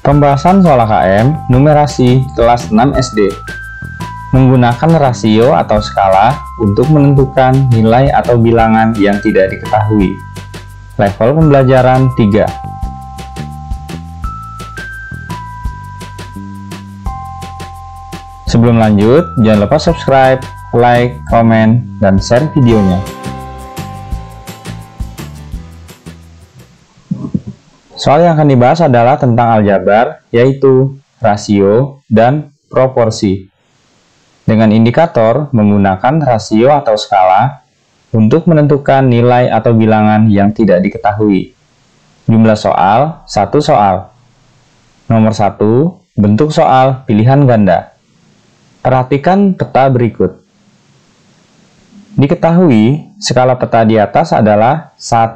Pembahasan soal KM numerasi kelas 6 SD. Menggunakan rasio atau skala untuk menentukan nilai atau bilangan yang tidak diketahui. Level pembelajaran 3. Sebelum lanjut, jangan lupa subscribe, like, komen, dan share videonya. Soal yang akan dibahas adalah tentang aljabar, yaitu rasio dan proporsi. Dengan indikator menggunakan rasio atau skala untuk menentukan nilai atau bilangan yang tidak diketahui. Jumlah soal, 1 soal. Nomor 1, bentuk soal pilihan ganda. Perhatikan peta berikut. Diketahui, skala peta di atas adalah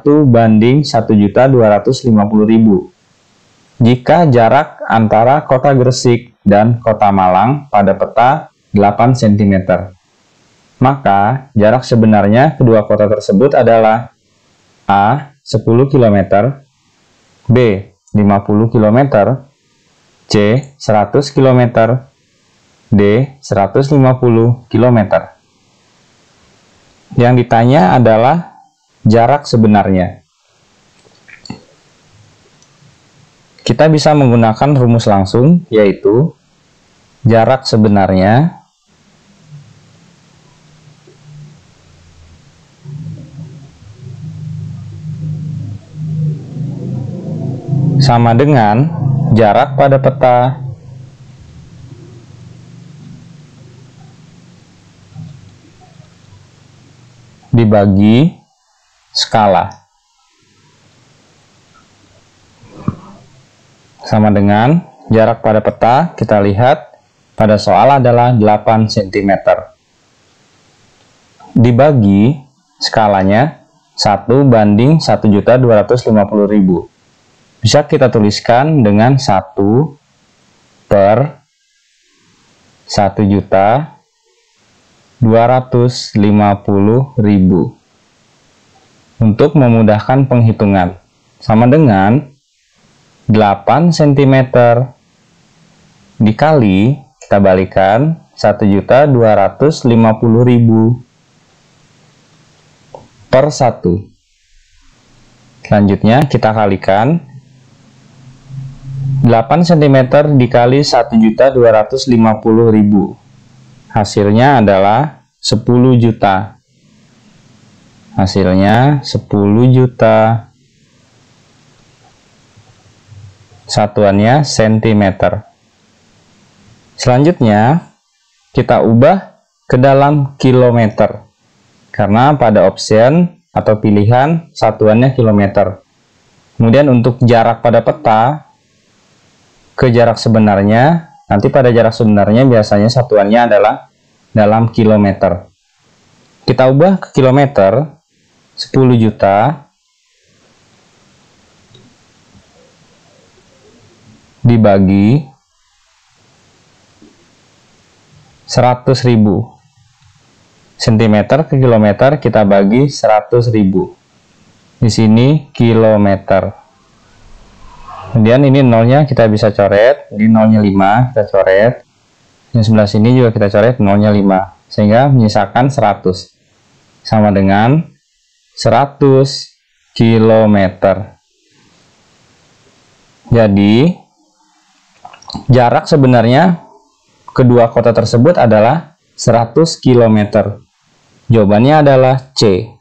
1:1.250.000. Jika jarak antara kota Gresik dan kota Malang pada peta 8 cm, maka jarak sebenarnya kedua kota tersebut adalah A. 10 km, B. 50 km, C. 100 km, D. 150 km. Yang ditanya adalah jarak sebenarnya. Kita bisa menggunakan rumus langsung, yaitu jarak sebenarnya sama dengan jarak pada peta dibagi skala. Sama dengan jarak pada peta, kita lihat pada soal adalah 8 cm. Dibagi skalanya 1:1.250.000. Bisa kita tuliskan dengan 1/1.250.000 untuk memudahkan penghitungan. Sama dengan 8 cm dikali, kita balikan 1.250.000 per 1. Selanjutnya kita kalikan 8 cm dikali 1.250.000. Hasilnya adalah 10 juta. Hasilnya 10 juta. Satuannya cm. Selanjutnya kita ubah ke dalam kilometer, karena pada option atau pilihan satuannya kilometer. Kemudian untuk jarak pada peta ke jarak sebenarnya, nanti pada jarak sebenarnya biasanya satuannya adalah dalam kilometer. Kita ubah ke kilometer, 10 juta dibagi 100.000. cm ke kilometer kita bagi 100.000. Di sini kilometer. Kemudian ini nolnya kita bisa coret, ini nolnya 5 kita coret. Yang sebelah sini juga kita coret nolnya 5, sehingga menyisakan 100. Sama dengan 100 km. Jadi jarak sebenarnya kedua kota tersebut adalah 100 km. Jawabannya adalah C.